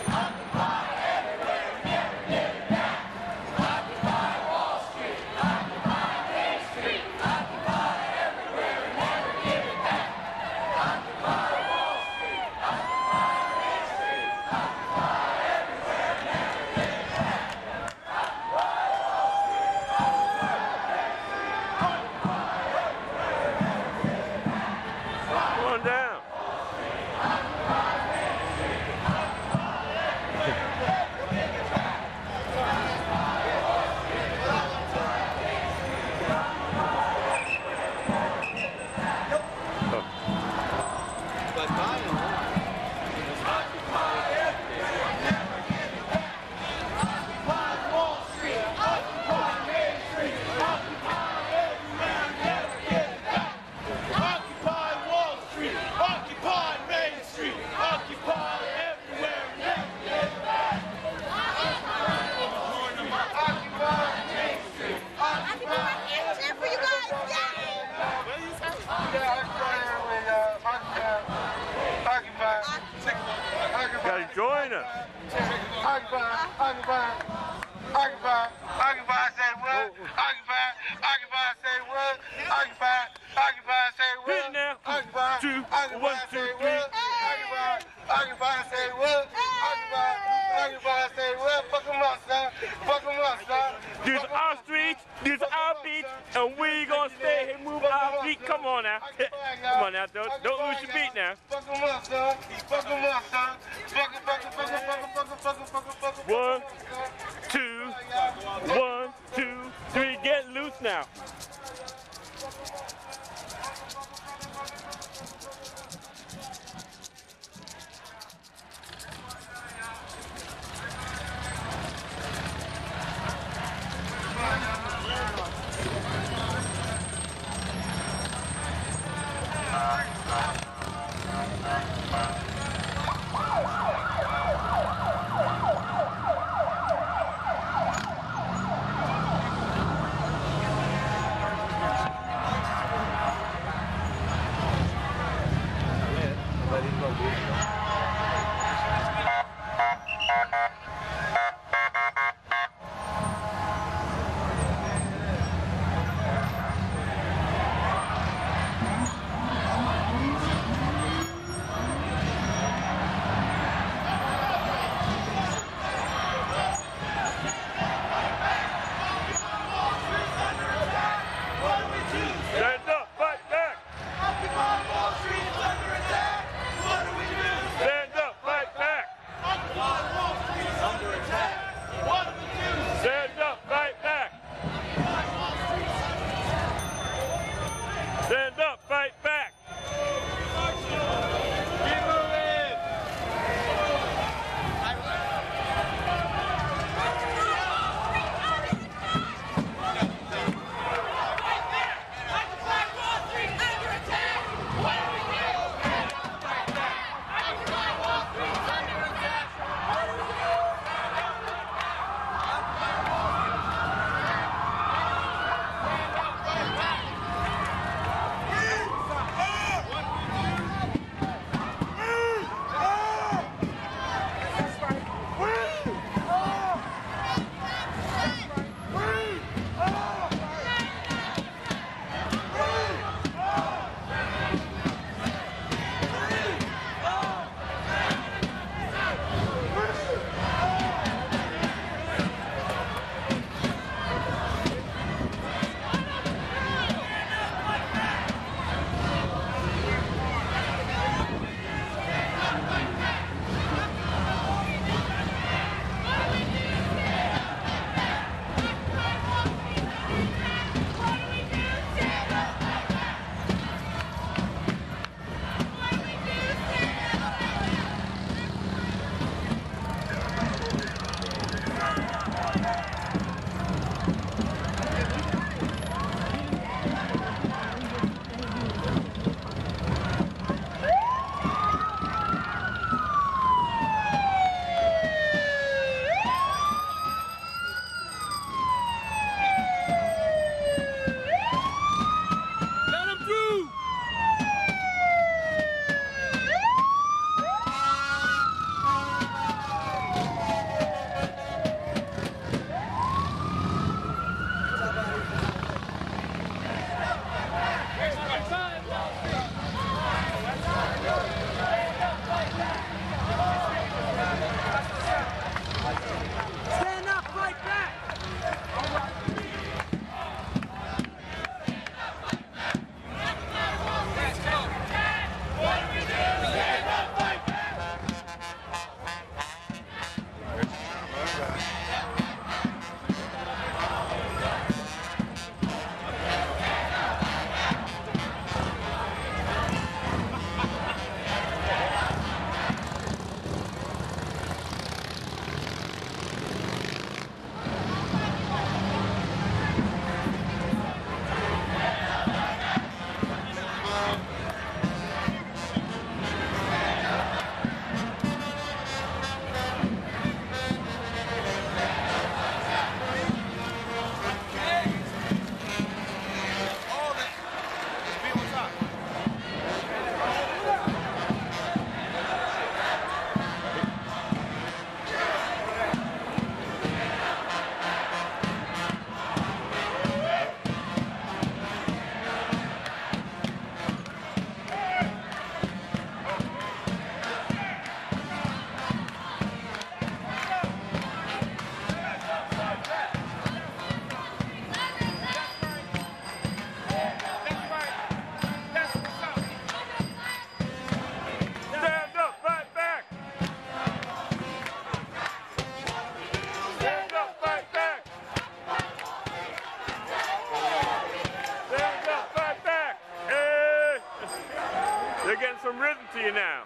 Gotta join us. Occupy, say what? Occupy, say what? Occupy, say what? Hit now. Occupy, 2, 1, 2, 3. Occupy, say what? Occupy, say what? Fuck 'em up, son. Fuck 'em up, son. These are our streets, these are our beats, and we gonna stay here, move our feet. Come on now. Come on now, don't lose your beat now. Fuck 'em up, son. Fuck 'em up, son. Fuck 'em. 1, 2, 1, 2, 3. Get loose now. to you now.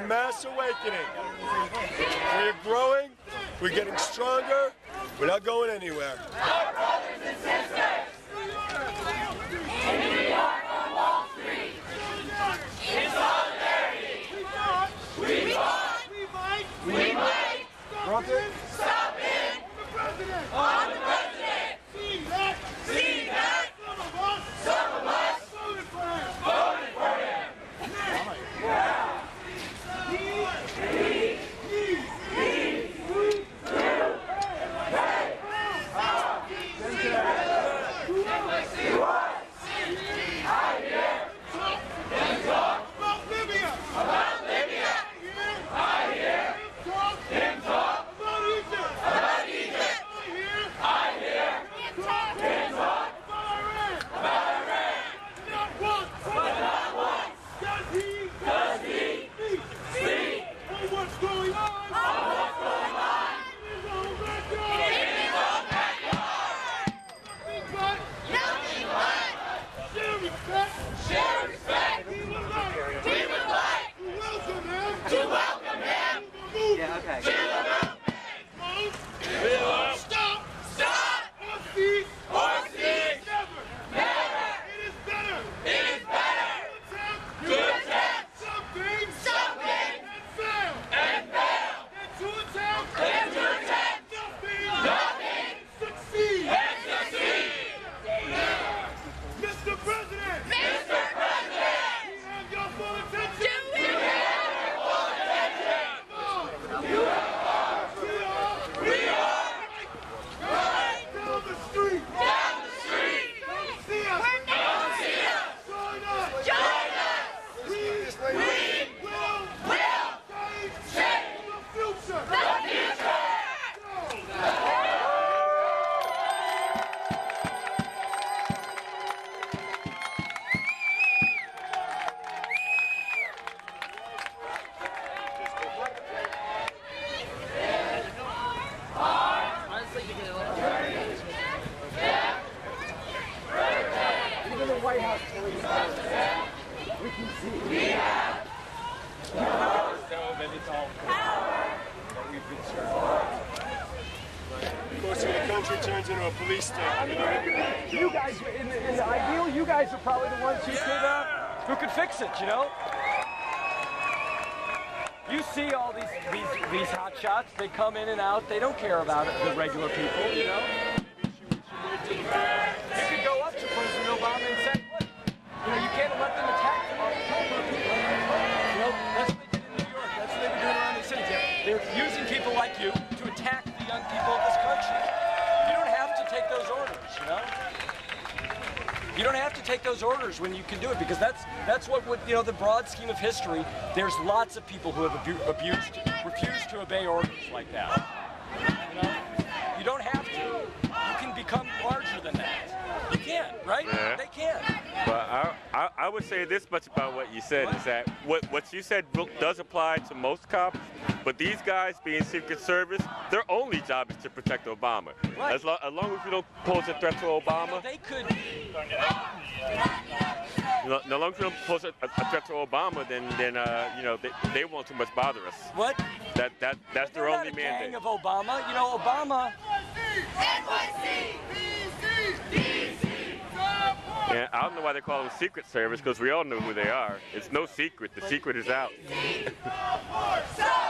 mass awakening. We're growing, we're getting stronger, we're not going anywhere. Our brothers and sisters! In New York on Wall Street! In solidarity! We fought! We fight! Stop it! On the president! See that! Some of us voted for him! Turns into a police state. You guys, in the ideal, you guys are probably the ones who could fix it. You know. You see all these hot shots. They come in and out. They don't care about it, the regular people. You know. You could go up to President Obama and say, "Look, you know, you can't let them attack our people." You know, that's what they did in New York. That's what they've been doing around the city. They're using people like you to attack the young people of this country. You don't have to take those orders, you know? You don't have to take those orders when you can do it, because that's what would, you know, the broad scheme of history, there's lots of people who have refused to obey orders like that. You know? You don't have to. You can become larger than that. You can, right? Yeah. They can. But I would say this much about what you said, is that what you said does apply to most cops, but these guys being Secret Service, their only job is to protect Obama. Right. As long as you don't pose a threat to Obama. They could. No longer as you don't pose a threat to Obama, then you know, they won't too much bother us. What? That's their only mandate. Gang of Obama. You know, Obama. Yeah, I don't know why they call them Secret Service, because we all know who they are. It's no secret. The secret is out.